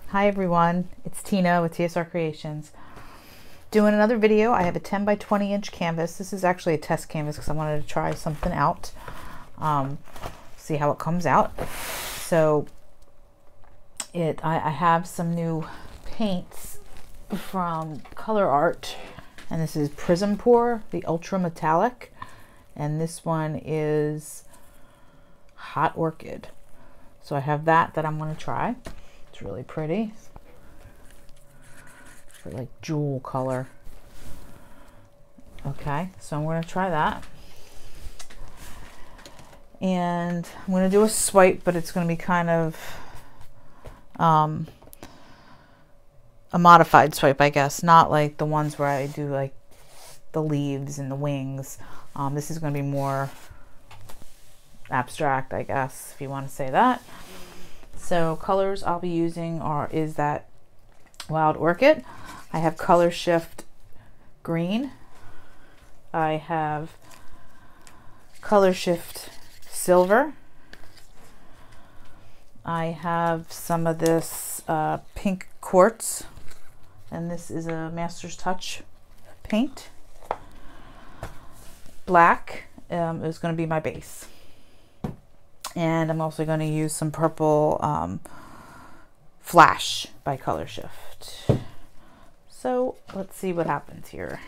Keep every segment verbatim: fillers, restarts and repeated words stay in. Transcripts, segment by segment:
Hi everyone, it's Tina with T S R Creations. Doing another video. I have a ten by twenty inch canvas. This is actually a test canvas because I wanted to try something out. Um, see how it comes out. So it, I, I have some new paints from Fluidart, and this is Prism Pour, the Ultra Metallic, and this one is Hot Orchid. So I have that that I'm going to try. It's really pretty. It's like jewel color. Okay, so I'm going to try that. And I'm going to do a swipe, but it's going to be kind of um, a modified swipe, I guess. Not like the ones where I do like the leaves and the wings. Um, this is going to be more abstract, I guess, if you want to say that. So colors I'll be using are is that Wild Orchid. I have Color Shift Green. I have Color Shift Silver. I have some of this uh, pink quartz, and this is a Master's Touch paint. Black um, is going to be my base. And I'm also going to use some purple um, Flash by Color Shift. So let's see what happens here.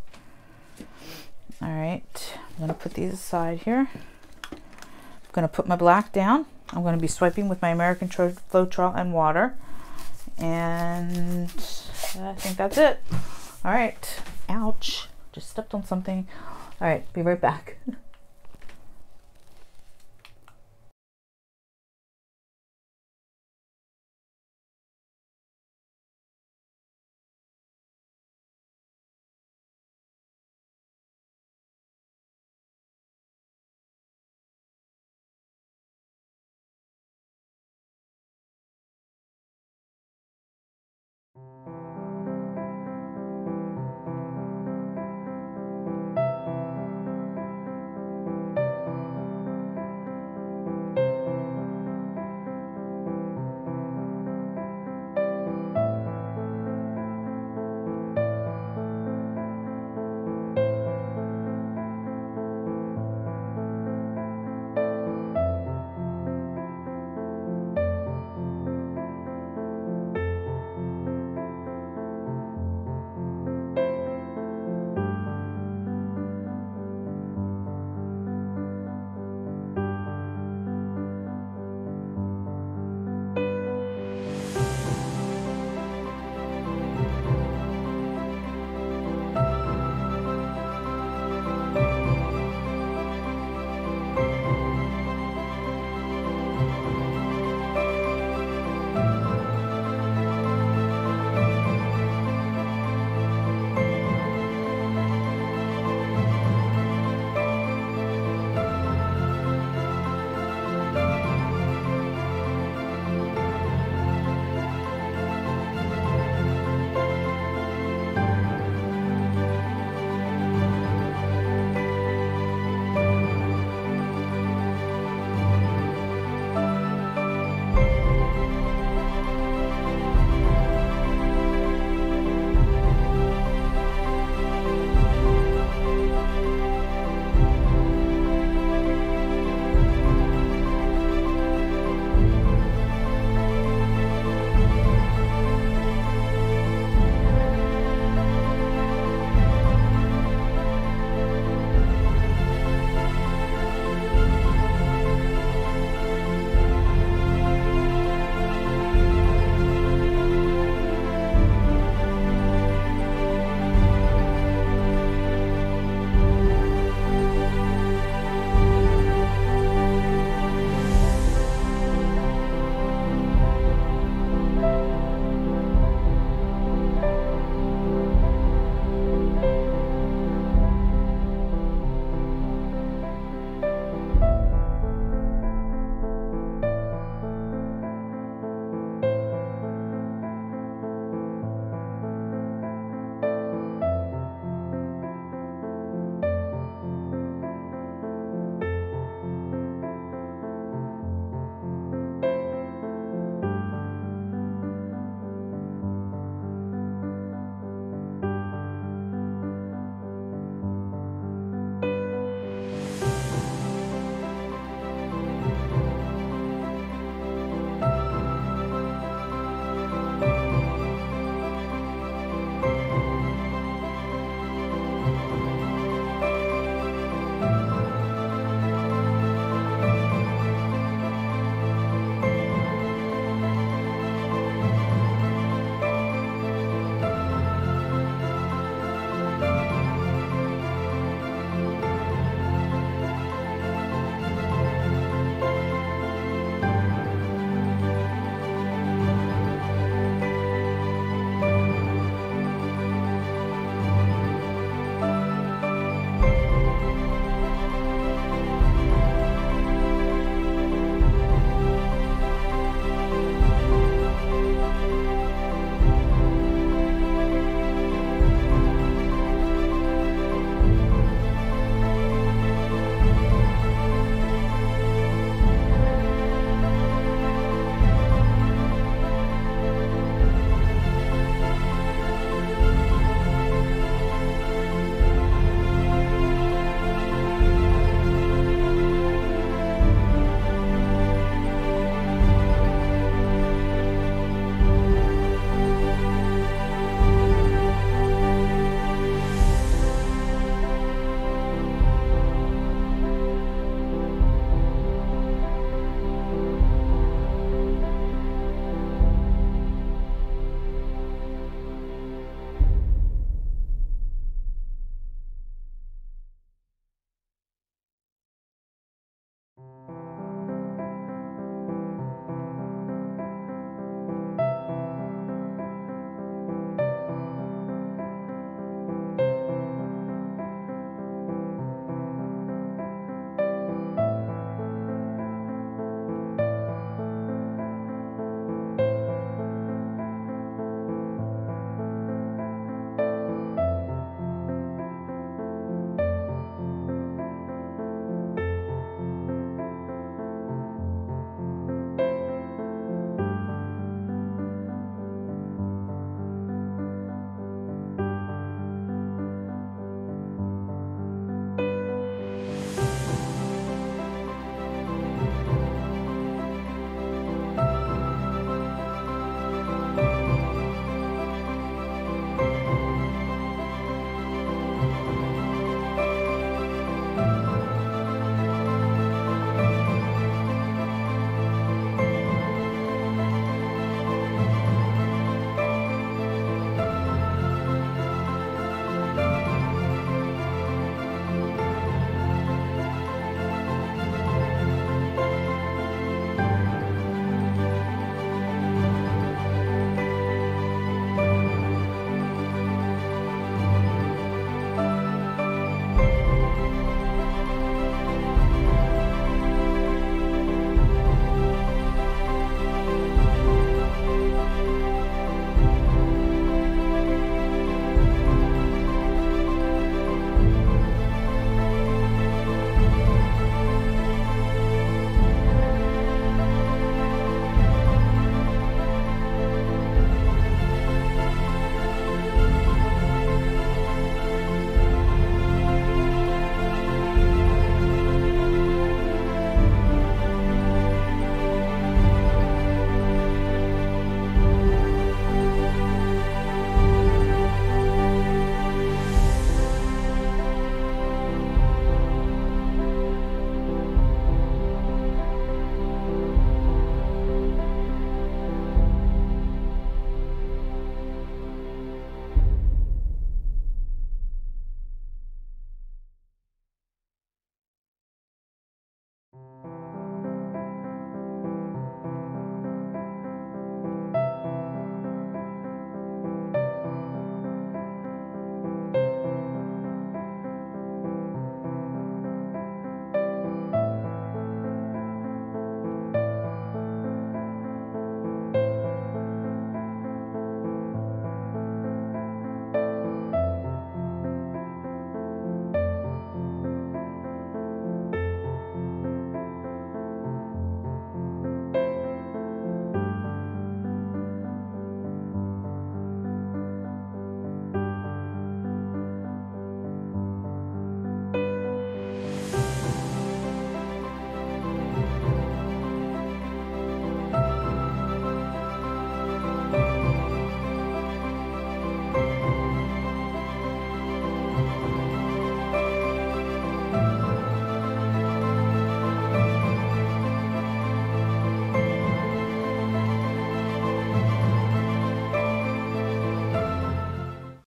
All right, I'm going to put these aside here. I'm going to put my black down. I'm going to be swiping with my American floetrol and water. And I think that's it. All right. Ouch. Just stepped on something. All right, be right back.